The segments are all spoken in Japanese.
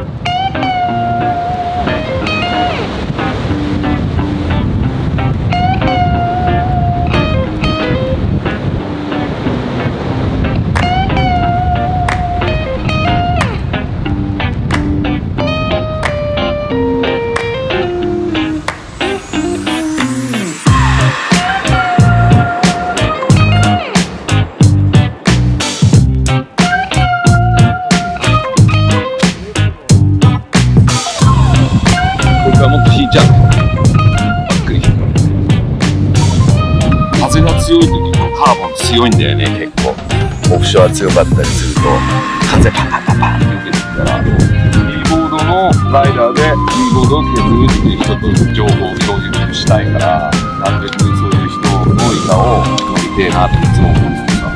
風が強い時このカーボン強いんだよね。結構オフショア強かったりすると風パンパンパンパンって受けてくから、キーボードのライダーでキーボードを削るっていう人と情報共有したいから、なるべくそういう人の板を乗りてえなっていつも思うんですよ。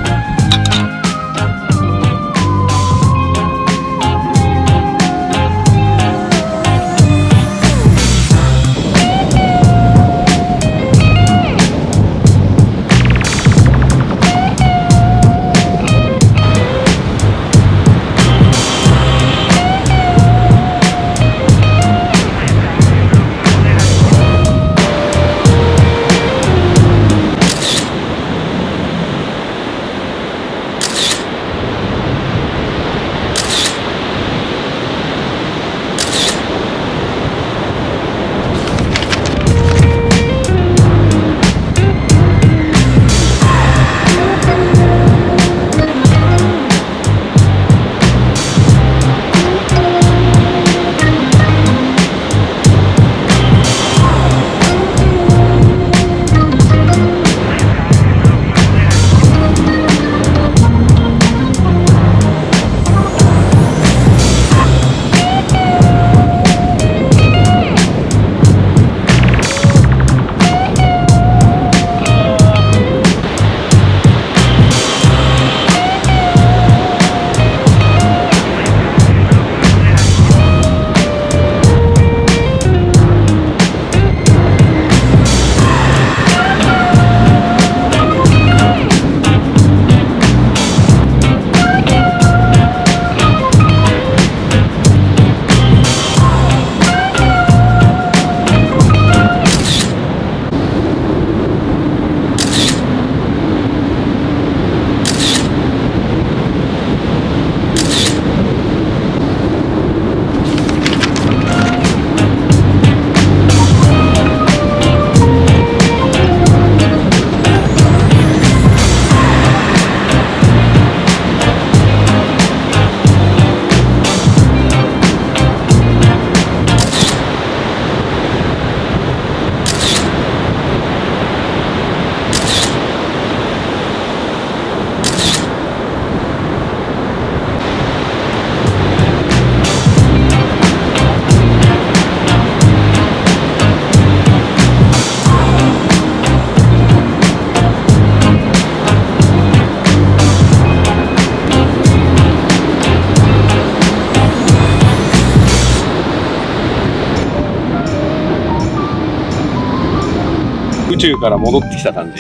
宇宙から戻ってきた感じ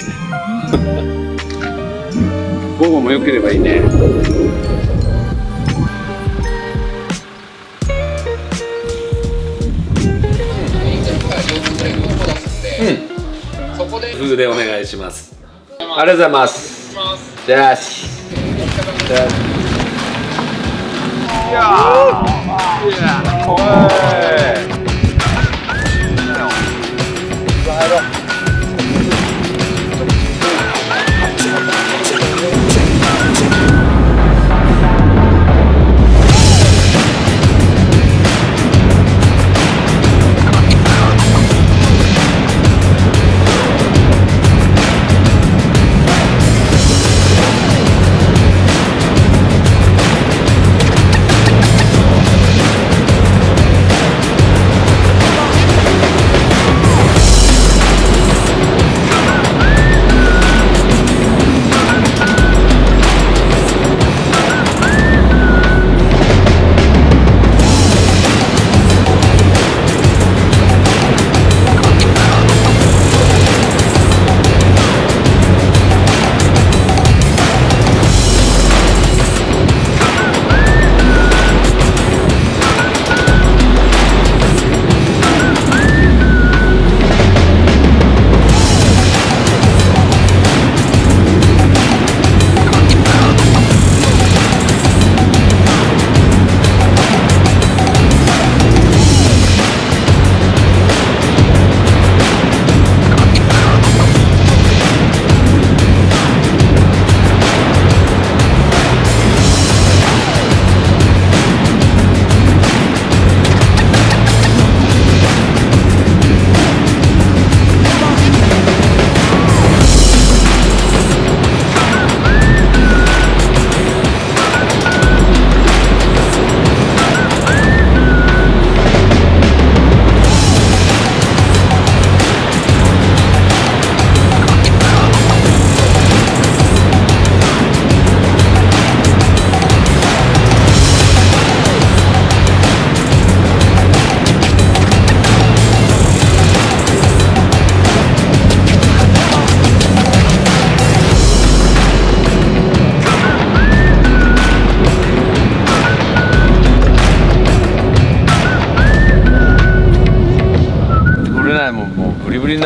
午後も良ければいいね。風でお願いします。ありがとうございます。じゃあし。いやー。おい。入ろう。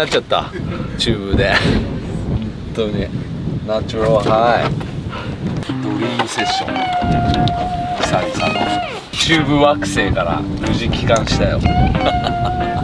なっちゃった。チューブで。本当に。ナチュラルハイ。ドリームセッション。久々の。チューブ惑星から無事帰還したよ。